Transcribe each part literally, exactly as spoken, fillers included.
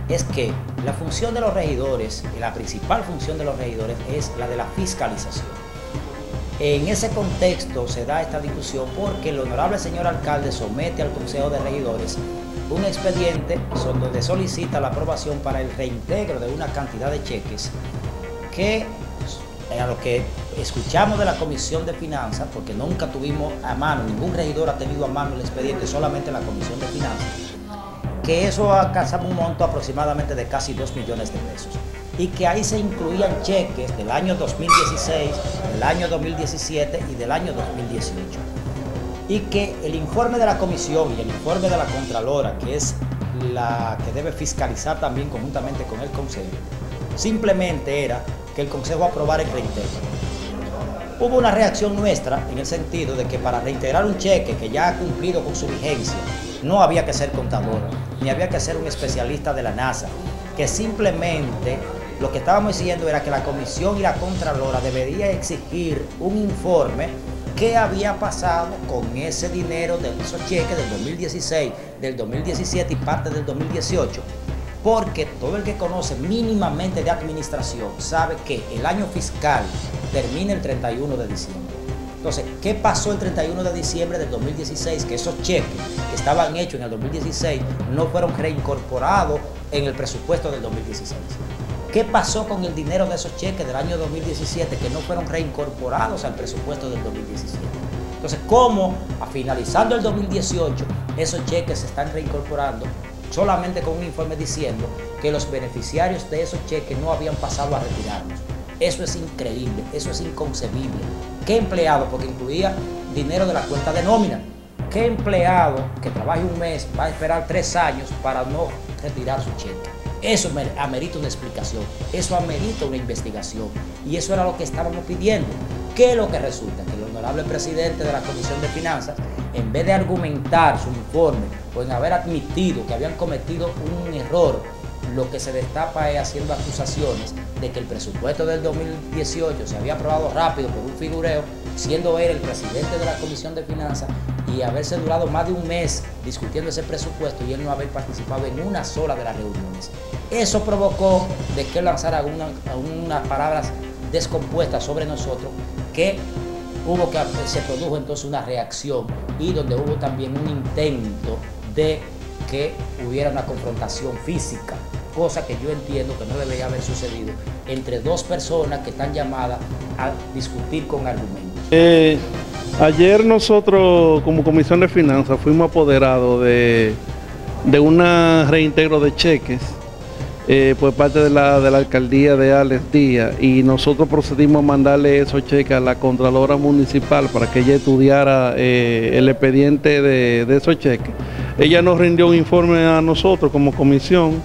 es que la función de los regidores, la principal función de los regidores es la de la fiscalización. En ese contexto se da esta discusión porque el honorable señor alcalde somete al Consejo de Regidores un expediente donde solicita la aprobación para el reintegro de una cantidad de cheques que, a lo que escuchamos de la Comisión de Finanzas, porque nunca tuvimos a mano, ningún regidor ha tenido a mano el expediente, solamente la Comisión de Finanzas, que eso alcanzaba un monto aproximadamente de casi dos millones de pesos. Y que ahí se incluían cheques del año dos mil dieciséis, del año dos mil diecisiete y del año dos mil dieciocho. Y que el informe de la comisión y el informe de la Contralora, que es la que debe fiscalizar también conjuntamente con el Consejo, simplemente era que el Consejo aprobara el reintegro. Hubo una reacción nuestra en el sentido de que para reintegrar un cheque que ya ha cumplido con su vigencia, no había que ser contador, ni había que ser un especialista de la NASA, que simplemente lo que estábamos diciendo era que la Comisión y la Contralora debería exigir un informe qué había pasado con ese dinero de esos cheques del dos mil dieciséis, del dos mil diecisiete y parte del dos mil dieciocho, porque todo el que conoce mínimamente de administración sabe que el año fiscal termina el treinta y uno de diciembre. Entonces, ¿qué pasó el treinta y uno de diciembre del dos mil dieciséis? Que esos cheques que estaban hechos en el dos mil dieciséis no fueron reincorporados en el presupuesto del dos mil dieciséis. ¿Qué pasó con el dinero de esos cheques del año dos mil diecisiete que no fueron reincorporados al presupuesto del dos mil diecisiete? Entonces, ¿cómo, a finalizando el dos mil dieciocho, esos cheques se están reincorporando solamente con un informe diciendo que los beneficiarios de esos cheques no habían pasado a retirarlos? Eso es increíble, eso es inconcebible. ¿Qué empleado, porque incluía dinero de la cuenta de nómina, qué empleado que trabaje un mes va a esperar tres años para no retirar su cheque? Eso amerita una explicación, eso amerita una investigación, y eso era lo que estábamos pidiendo. ¿Qué es lo que resulta? Que el honorable presidente de la Comisión de Finanzas, en vez de argumentar su informe o en haber admitido que habían cometido un error, lo que se destapa es haciendo acusaciones de que el presupuesto del dos mil dieciocho se había aprobado rápido por un figureo, siendo él el presidente de la Comisión de Finanzas, y haberse durado más de un mes discutiendo ese presupuesto y él no haber participado en una sola de las reuniones. Eso provocó de que él lanzara unas una palabras descompuestas sobre nosotros, que hubo que se produjo entonces una reacción, y donde hubo también un intento de que hubiera una confrontación física, cosa que yo entiendo que no debería haber sucedido entre dos personas que están llamadas a discutir con argumentos. Eh, ayer nosotros como Comisión de Finanzas fuimos apoderados de, de un reintegro de cheques eh, por parte de la, de la alcaldía de Alex Díaz, y nosotros procedimos a mandarle esos cheques a la Contralora Municipal para que ella estudiara eh, el expediente de, de esos cheques. Ella nos rindió un informe a nosotros como comisión,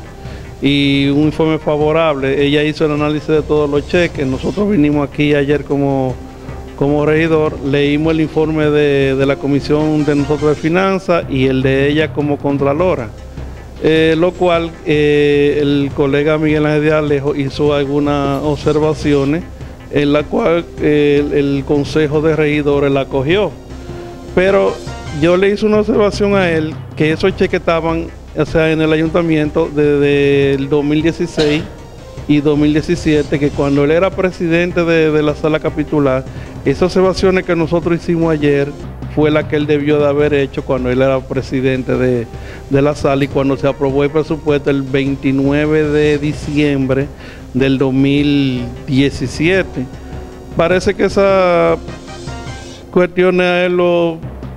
y un informe favorable. Ella hizo el análisis de todos los cheques. Nosotros vinimos aquí ayer como, como regidor, leímos el informe de, de la comisión de nosotros de finanzas y el de ella como contralora, eh, lo cual eh, el colega Miguel Ángel de Alejo hizo algunas observaciones en la cual eh, el, el consejo de regidores la acogió, pero yo le hice una observación a él que esos cheques estaban, o sea, en el ayuntamiento desde el dos mil dieciséis y dos mil diecisiete, que cuando él era presidente de, de la sala capitular, esas observaciones que nosotros hicimos ayer fue la que él debió de haber hecho cuando él era presidente de, de la sala, y cuando se aprobó el presupuesto el veintinueve de diciembre del dos mil diecisiete. Parece que esas cuestiones a él lo,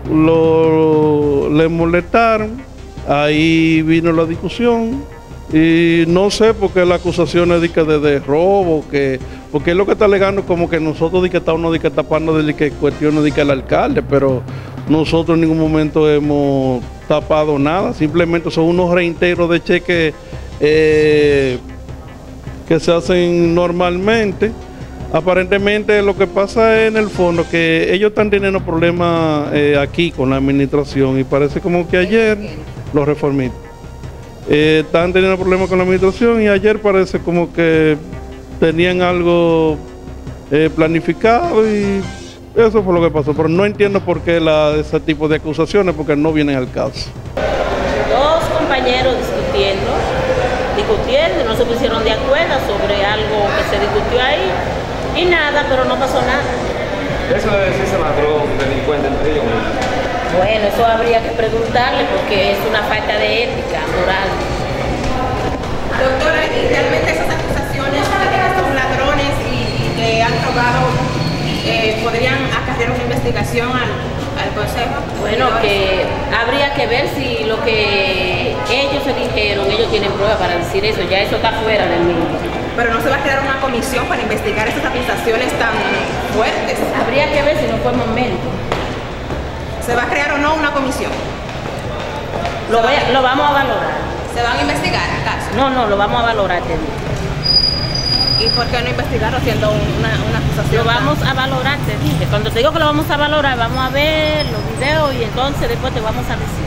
lo, le molestaron. Ahí vino la discusión y no sé por qué la acusación es de, que de, de robo, que, porque es lo que está alegando como que nosotros de que estamos de que tapando de que cuestiones de que el alcalde, pero nosotros en ningún momento hemos tapado nada, simplemente son unos reintegros de cheques eh, que se hacen normalmente. Aparentemente lo que pasa es en el fondo que ellos están teniendo problemas eh, aquí con la administración, y parece como que ayer los reformistas eh, están teniendo problemas con la administración, y ayer parece como que tenían algo eh, planificado, y eso fue lo que pasó, pero no entiendo por qué la, ese tipo de acusaciones, porque no vienen al caso. Dos compañeros discutiendo, discutiendo, no se pusieron de acuerdo sobre algo que se discutió ahí y nada, pero no pasó nada. ¿Eso debe decirse ladrón, delincuente entre ellos? Bueno, eso habría que preguntarle porque es una falta de ética moral. Doctora, ¿y realmente esas acusaciones de que son ladrones y, y que han robado eh, podrían acarrear una investigación al, al Consejo? Bueno, que habría que ver si lo que ellos se dijeron, ellos tienen pruebas para decir eso, ya eso está fuera del mismo. Pero no se va a crear una comisión para investigar esas acusaciones tan fuertes. Habría que ver si no fue momento. ¿Se va a crear o no una comisión? Lo, voy a, lo vamos a valorar. ¿Se van a investigar acaso? No, no, lo vamos a valorar, te digo. ¿Y por qué no investigarlo haciendo una, una acusación? Lo vamos a valorar, te dije. Cuando te digo que lo vamos a valorar, vamos a ver los videos y entonces después te vamos a decir.